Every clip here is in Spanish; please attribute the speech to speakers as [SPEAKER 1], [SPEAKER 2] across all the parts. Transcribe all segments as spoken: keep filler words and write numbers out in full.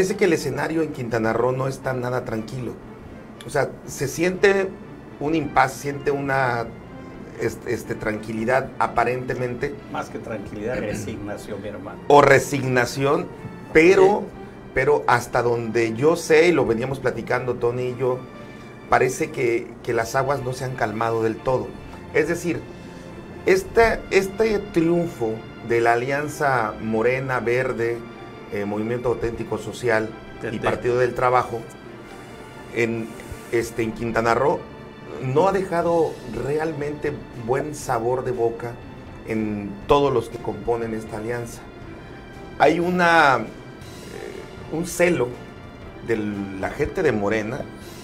[SPEAKER 1] parece que el escenario en Quintana Roo no está nada tranquilo. O sea, se siente un impasse, siente una este, este, tranquilidad aparentemente.
[SPEAKER 2] Más que tranquilidad, resignación, mi hermano.
[SPEAKER 1] O resignación, pero, pero hasta donde yo sé, y lo veníamos platicando Tony y yo, parece que, que las aguas no se han calmado del todo. Es decir, este, este triunfo de la alianza Morena, Verde, eh, Movimiento Auténtico Social y Partido del Trabajo en, este, en Quintana Roo no ha dejado realmente buen sabor de boca en todos los que componen esta alianza. Hay una eh, un celo de la gente de Morena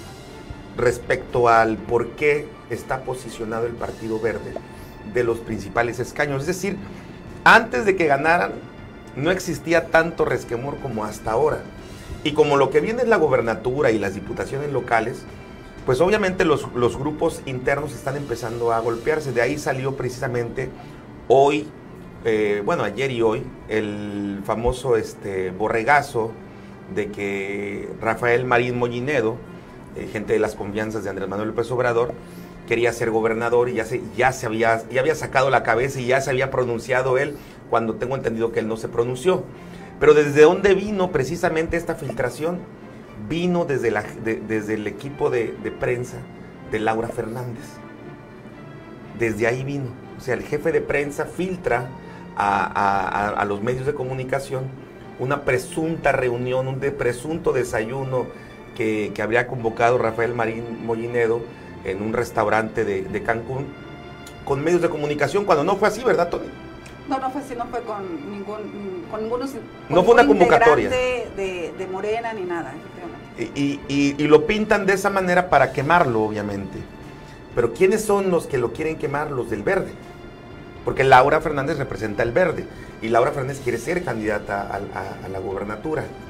[SPEAKER 1] respecto al por qué está posicionado el Partido Verde de los principales escaños. Es decir, antes de que ganaran, no existía tanto resquemor como hasta ahora. Y como lo que viene es la gobernatura y las diputaciones locales, pues obviamente los, los grupos internos están empezando a golpearse. De ahí salió precisamente hoy, eh, bueno, ayer y hoy, el famoso este, borregazo de que Rafael Marín Mollinedo, eh, gente de las confianzas de Andrés Manuel López Obrador, quería ser gobernador y ya se, ya se había, ya había sacado la cabeza y ya se había pronunciado él, cuando tengo entendido que él no se pronunció. Pero ¿desde dónde vino precisamente esta filtración? Vino desde, la, de, desde el equipo de, de prensa de Laura Fernández. Desde ahí vino. O sea, el jefe de prensa filtra a, a, a los medios de comunicación una presunta reunión, un de presunto desayuno que, que habría convocado Rafael Marín Mollinedo en un restaurante de, de Cancún con medios de comunicación, cuando no fue así, ¿verdad, Tony?
[SPEAKER 3] No, no fue así, no fue con ningún, con ningunos, con
[SPEAKER 1] no fue una convocatoria
[SPEAKER 3] de, de Morena ni nada.
[SPEAKER 1] Y, y, y lo pintan de esa manera para quemarlo, obviamente. Pero ¿quiénes son los que lo quieren quemar? Los del Verde. Porque Laura Fernández representa el Verde y Laura Fernández quiere ser candidata a, a, a la gubernatura.